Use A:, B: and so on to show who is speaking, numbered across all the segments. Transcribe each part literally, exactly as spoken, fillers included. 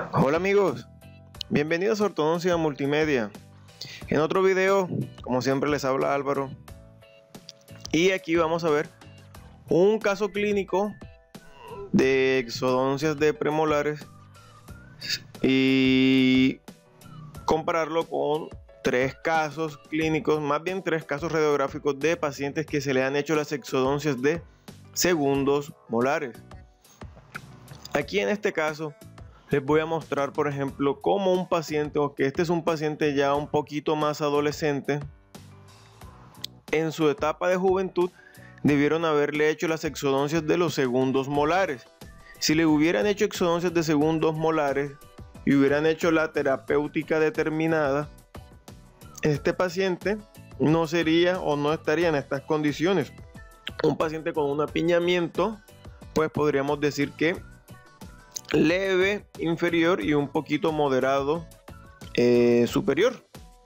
A: Hola amigos, bienvenidos a Ortodoncia Multimedia. En otro video, como siempre les habla Álvaro, y aquí vamos a ver un caso clínico de exodoncias de premolares y compararlo con tres casos clínicos, más bien tres casos radiográficos de pacientes que se le han hecho las exodoncias de segundos molares. Aquí en este caso les voy a mostrar, por ejemplo, cómo un paciente, o que este es un paciente ya un poquito más adolescente, en su etapa de juventud debieron haberle hecho las exodoncias de los segundos molares. Si le hubieran hecho exodoncias de segundos molares y hubieran hecho la terapéutica determinada, este paciente no sería o no estaría en estas condiciones. Un paciente con un apiñamiento, pues podríamos decir que leve inferior y un poquito moderado eh, superior.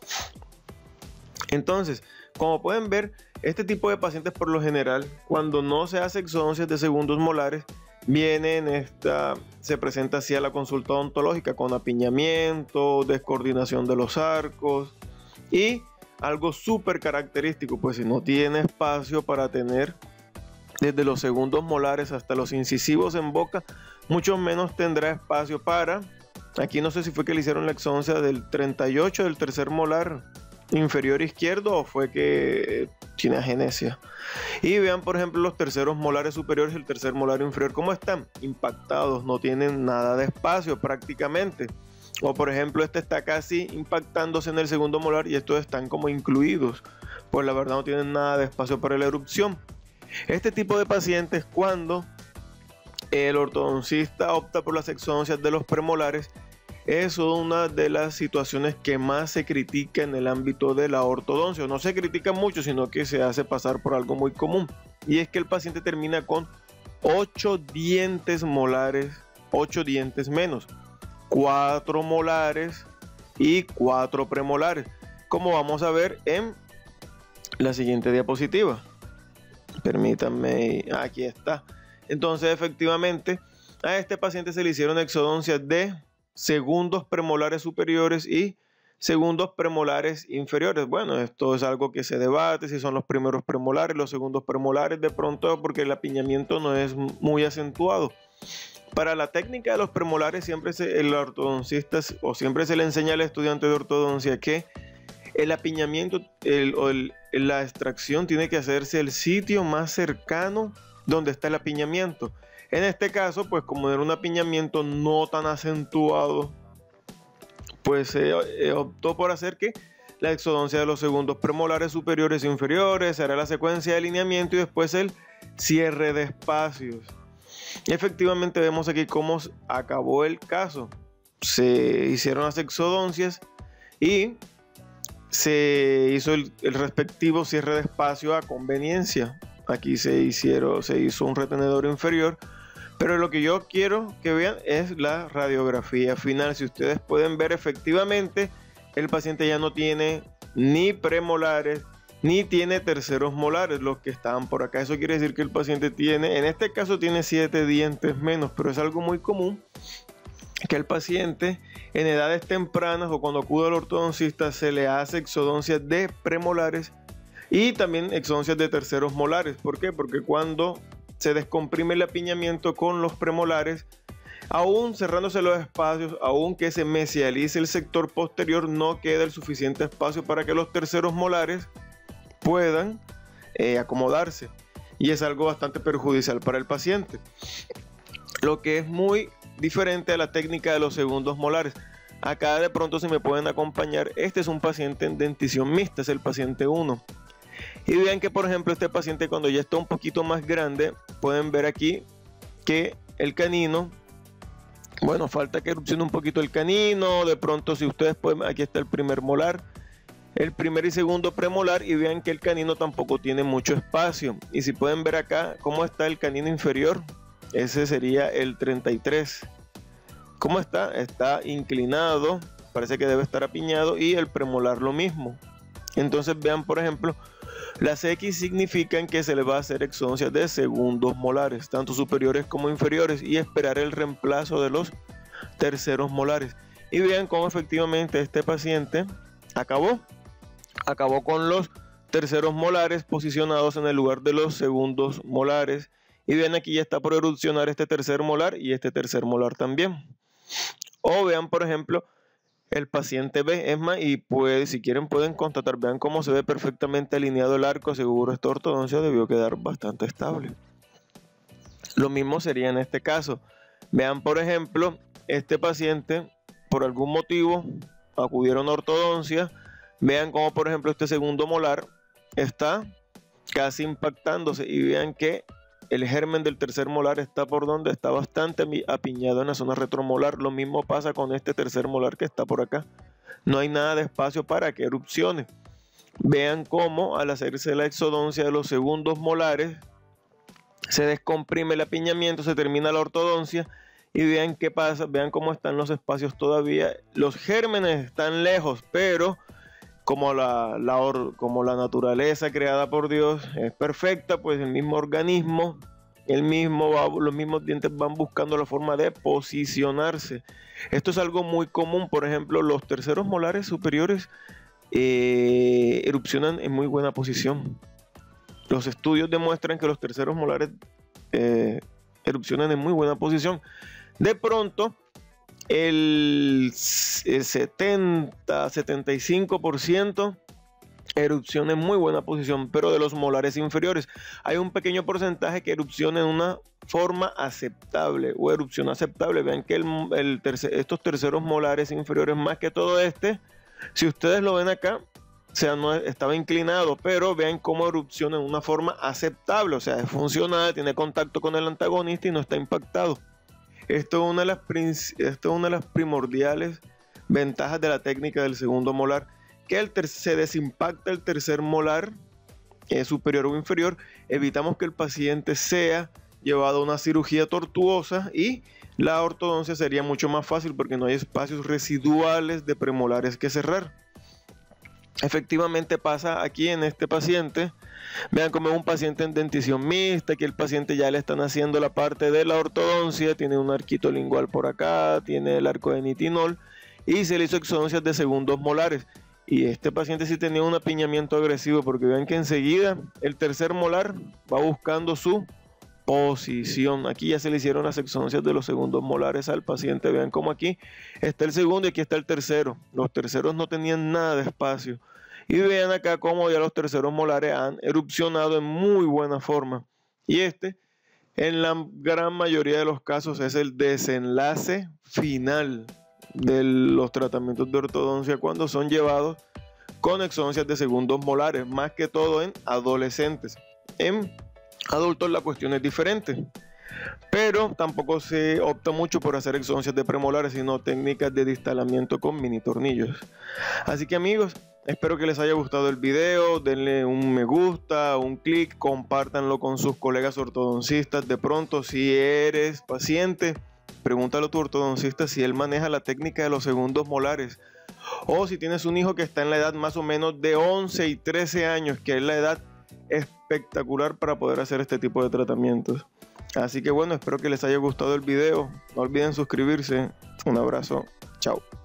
A: Entonces, como pueden ver, este tipo de pacientes por lo general, cuando no se hace exodoncias de segundos molares, viene en esta, se presenta así a la consulta odontológica con apiñamiento, descoordinación de los arcos y algo súper característico, pues si no tiene espacio para tener desde los segundos molares hasta los incisivos en boca, mucho menos tendrá espacio para, aquí no sé si fue que le hicieron la exodoncia del treinta y ocho del tercer molar inferior izquierdo o fue que tiene agenesia. Y vean por ejemplo los terceros molares superiores y el tercer molar inferior, cómo están impactados, no tienen nada de espacio prácticamente. O por ejemplo este está casi impactándose en el segundo molar y estos están como incluidos, pues la verdad no tienen nada de espacio para la erupción. Este tipo de pacientes, cuando el ortodoncista opta por las exodoncias de los premolares, es una de las situaciones que más se critica en el ámbito de la ortodoncia. No se critica mucho, sino que se hace pasar por algo muy común, y es que el paciente termina con ocho dientes molares, ocho dientes menos, cuatro molares y cuatro premolares, como vamos a ver en la siguiente diapositiva. Permítanme, aquí está. Entonces efectivamente a este paciente se le hicieron exodoncias de segundos premolares superiores y segundos premolares inferiores. Bueno, esto es algo que se debate, si son los primeros premolares, los segundos premolares, de pronto porque el apiñamiento no es muy acentuado. Para la técnica de los premolares siempre se, el ortodoncista o siempre se le enseña al estudiante de ortodoncia que el apiñamiento el, o el, la extracción tiene que hacerse el sitio más cercano donde está el apiñamiento. En este caso, pues como era un apiñamiento no tan acentuado, pues se eh, eh, optó por hacer que la exodoncia de los segundos premolares superiores e inferiores, se hará la secuencia de alineamiento y después el cierre de espacios. Efectivamente vemos aquí cómo acabó el caso. Se hicieron las exodoncias y se hizo el, el respectivo cierre de espacio a conveniencia. Aquí se hicieron, se hizo un retenedor inferior, pero lo que yo quiero que vean es la radiografía final. Si ustedes pueden ver, efectivamente el paciente ya no tiene ni premolares ni tiene terceros molares, los que estaban por acá. Eso quiere decir que el paciente tiene, en este caso tiene siete dientes menos, pero es algo muy común que el paciente en edades tempranas o cuando acude al ortodoncista se le hace exodoncias de premolares y también exodoncias de terceros molares. ¿Por qué? Porque cuando se descomprime el apiñamiento con los premolares, aún cerrándose los espacios, aún que se mesialice el sector posterior, no queda el suficiente espacio para que los terceros molares puedan eh, acomodarse, y es algo bastante perjudicial para el paciente, lo que es muy diferente a la técnica de los segundos molares. Acá de pronto, si me pueden acompañar, este es un paciente en dentición mixta, es el paciente uno. Y vean que por ejemplo este paciente, cuando ya está un poquito más grande, pueden ver aquí que el canino, bueno, falta que erupcione un poquito el canino. De pronto, si ustedes pueden, aquí está el primer molar, el primer y segundo premolar, y vean que el canino tampoco tiene mucho espacio. Y si pueden ver acá cómo está el canino inferior, ese sería el treinta y tres. ¿Cómo está? Está inclinado, parece que debe estar apiñado, y el premolar lo mismo. Entonces vean por ejemplo, las X significan que se le va a hacer exodoncias de segundos molares, tanto superiores como inferiores, y esperar el reemplazo de los terceros molares. Y vean cómo efectivamente este paciente acabó. Acabó con los terceros molares posicionados en el lugar de los segundos molares. Y vean, aquí ya está por erupcionar este tercer molar y este tercer molar también. O vean, por ejemplo, el paciente B. Es más, y puede, si quieren pueden constatar, vean cómo se ve perfectamente alineado el arco. Seguro esta ortodoncia debió quedar bastante estable. Lo mismo sería en este caso. Vean, por ejemplo, este paciente por algún motivo acudieron a ortodoncia. Vean cómo, por ejemplo, este segundo molar está casi impactándose y vean que el germen del tercer molar está por donde está bastante apiñado en la zona retromolar. Lo mismo pasa con este tercer molar que está por acá. No hay nada de espacio para que erupcione. Vean cómo al hacerse la exodoncia de los segundos molares se descomprime el apiñamiento, se termina la ortodoncia y vean qué pasa. Vean cómo están los espacios todavía. Los gérmenes están lejos, pero Como la, la or, como la naturaleza creada por Dios es perfecta, pues el mismo organismo, el mismo va, los mismos dientes van buscando la forma de posicionarse. Esto es algo muy común. Por ejemplo, los terceros molares superiores eh, erupcionan en muy buena posición. Los estudios demuestran que los terceros molares eh, erupcionan en muy buena posición. De pronto, el, el setenta, setenta y cinco por ciento erupciona en muy buena posición, pero de los molares inferiores hay un pequeño porcentaje que erupciona en una forma aceptable o erupción aceptable. Vean que el, el tercer, estos terceros molares inferiores, más que todo este, si ustedes lo ven acá, o sea, no estaba inclinado, pero vean cómo erupciona en una forma aceptable, o sea, es funcional, tiene contacto con el antagonista y no está impactado. Esto es, una de las, esto es una de las primordiales ventajas de la técnica del segundo molar, que el se desimpacta el tercer molar eh, superior o inferior. Evitamos que el paciente sea llevado a una cirugía tortuosa y la ortodoncia sería mucho más fácil porque no hay espacios residuales de premolares que cerrar. Efectivamente pasa aquí en este paciente. Vean cómo es un paciente en dentición mixta, que el paciente ya le están haciendo la parte de la ortodoncia, tiene un arquito lingual por acá, tiene el arco de nitinol y se le hizo exodoncias de segundos molares. Y este paciente sí tenía un apiñamiento agresivo, porque vean que enseguida el tercer molar va buscando su posición. Aquí ya se le hicieron las exodoncias de los segundos molares al paciente. Vean cómo aquí está el segundo y aquí está el tercero. Los terceros no tenían nada de espacio. Y vean acá cómo ya los terceros molares han erupcionado en muy buena forma. Y este, en la gran mayoría de los casos, es el desenlace final de los tratamientos de ortodoncia cuando son llevados con exodoncias de segundos molares, más que todo en adolescentes. En adultos la cuestión es diferente, pero tampoco se opta mucho por hacer exodoncias de premolares, sino técnicas de distalamiento con mini tornillos. Así que amigos, espero que les haya gustado el video. Denle un me gusta, un clic, compártanlo con sus colegas ortodoncistas. De pronto, si eres paciente, pregúntale a tu ortodoncista si él maneja la técnica de los segundos molares, o si tienes un hijo que está en la edad más o menos de once y trece años, que es la edad espectacular para poder hacer este tipo de tratamientos. Así que bueno, espero que les haya gustado el video. No olviden suscribirse. Un abrazo. Chao.